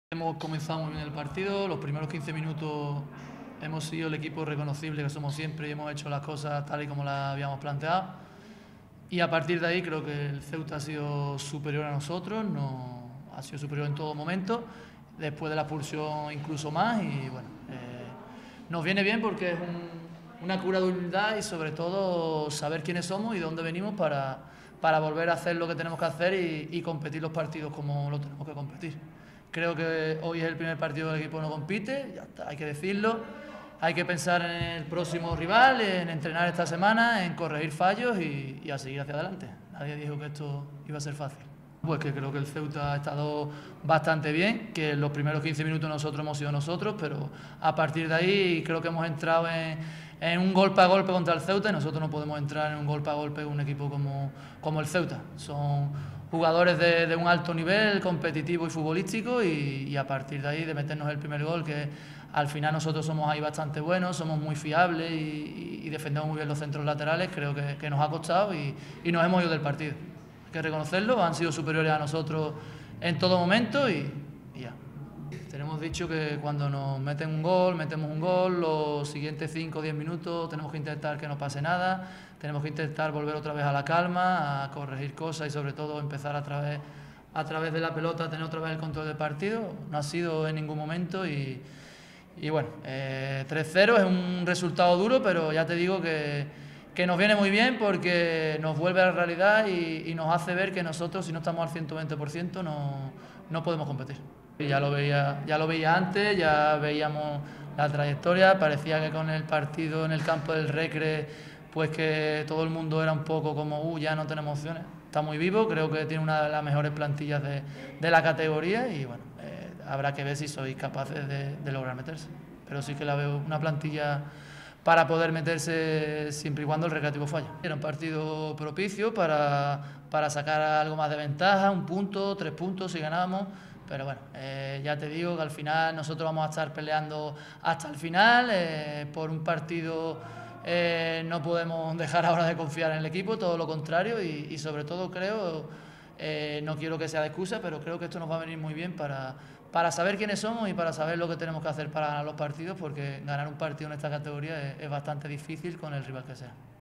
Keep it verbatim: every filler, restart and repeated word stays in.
Hemos comenzado muy bien el partido, los primeros quince minutos hemos sido el equipo reconocible que somos siempre y hemos hecho las cosas tal y como las habíamos planteado. Y a partir de ahí creo que el Ceuta ha sido superior a nosotros, no, ha sido superior en todo momento, después de la expulsión incluso más y bueno, eh, nos viene bien porque es un, una cura de humildad y sobre todo saber quiénes somos y de dónde venimos para, para volver a hacer lo que tenemos que hacer y, y competir los partidos como lo tenemos que competir. Creo que hoy es el primer partido que el equipo no compite, ya está, hay que decirlo. Hay que pensar en el próximo rival, en entrenar esta semana, en corregir fallos y, y a seguir hacia adelante. Nadie dijo que esto iba a ser fácil. Pues que creo que el Ceuta ha estado bastante bien, que en los primeros quince minutos nosotros hemos sido nosotros, pero a partir de ahí creo que hemos entrado en, en un golpe a golpe contra el Ceuta y nosotros no podemos entrar en un golpe a golpe con un equipo como, como el Ceuta. Son jugadores de, de un alto nivel competitivo y futbolístico y, y a partir de ahí de meternos el primer gol, que al final nosotros somos ahí bastante buenos, somos muy fiables y, y defendemos muy bien los centros laterales, creo que, que nos ha costado y, y nos hemos ido del partido. Hay que reconocerlo, han sido superiores a nosotros en todo momento y, y ya. Tenemos dicho que cuando nos meten un gol, metemos un gol, los siguientes cinco o diez minutos tenemos que intentar que no pase nada, tenemos que intentar volver otra vez a la calma, a corregir cosas y sobre todo empezar a través, a través de la pelota a tener otra vez el control del partido. No ha sido en ningún momento y, y bueno, eh, tres cero es un resultado duro, pero ya te digo que que nos viene muy bien porque nos vuelve a la realidad y, y nos hace ver que nosotros, si no estamos al ciento veinte por ciento, no, no podemos competir. Ya lo, veía, ya lo veía antes, ya veíamos la trayectoria, parecía que con el partido en el campo del Recre, pues que todo el mundo era un poco como, uh, ya no tenemos opciones. Está muy vivo, creo que tiene una de las mejores plantillas de, de la categoría y bueno, eh, habrá que ver si sois capaces de, de lograr meterse. Pero sí que la veo una plantilla para poder meterse siempre y cuando el Recreativo falle. Era un partido propicio para, para sacar algo más de ventaja, un punto, tres puntos si ganamos, pero bueno, eh, ya te digo que al final nosotros vamos a estar peleando hasta el final, eh, por un partido eh, no podemos dejar ahora de confiar en el equipo, todo lo contrario y, y sobre todo creo... Eh, no quiero que sea de excusa, pero creo que esto nos va a venir muy bien para, para saber quiénes somos y para saber lo que tenemos que hacer para ganar los partidos, porque ganar un partido en esta categoría es, es bastante difícil con el rival que sea.